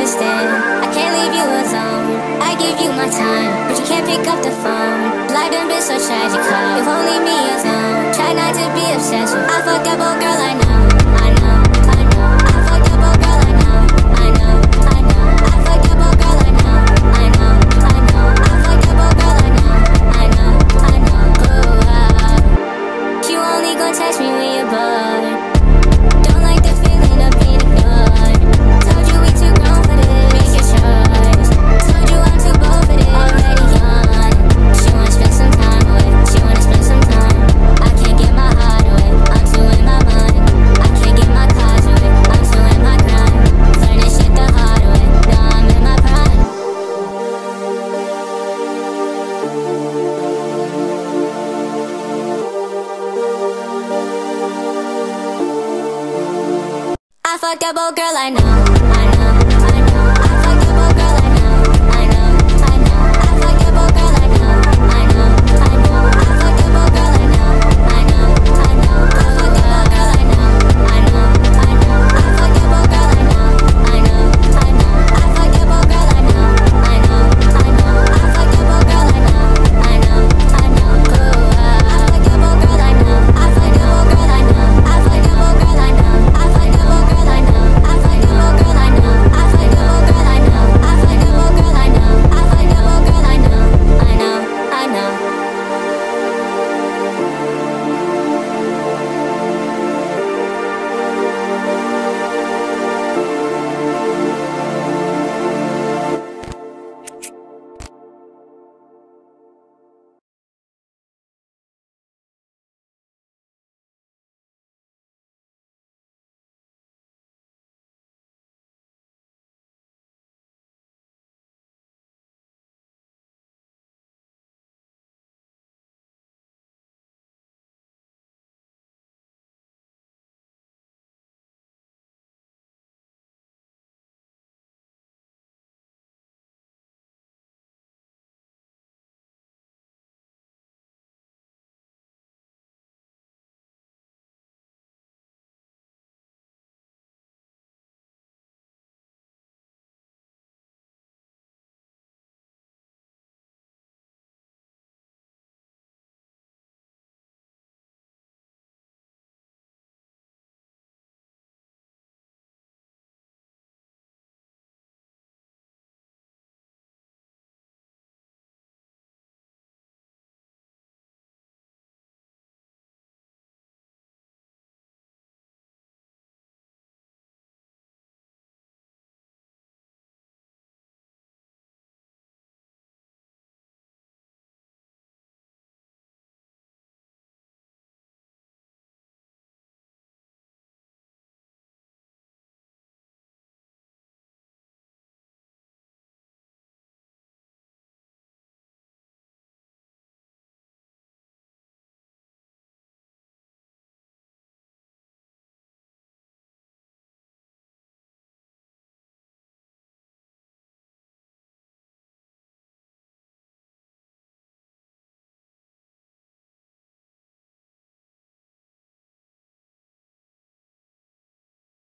understand. I can't leave you alone. I give you my time, but you can't pick up the phone. Life done been so tragic, huh? You won't leave me alone. Try not to be obsessed with. I fucked up, oh girl, I know. I know, I know. I fucked up, oh girl, I know. I know, I know. I fucked up, oh girl, I know. I know, I know. I fucked up, oh girl, I know. I know, I know. You only gon' text me when you're bored. Don't like the feeling of being ignored. Told you we too grown for this. Make your choice. Told you I'm too bold for this. Already on. She wanna spend some time with. She wanna spend some time. I can't get my heart away. I'm too in my mind. I can't get my cards away. I'm too in my grind. Learning shit the hard way. Now I'm in my prime. I fucked up, oh girl, I know. I know.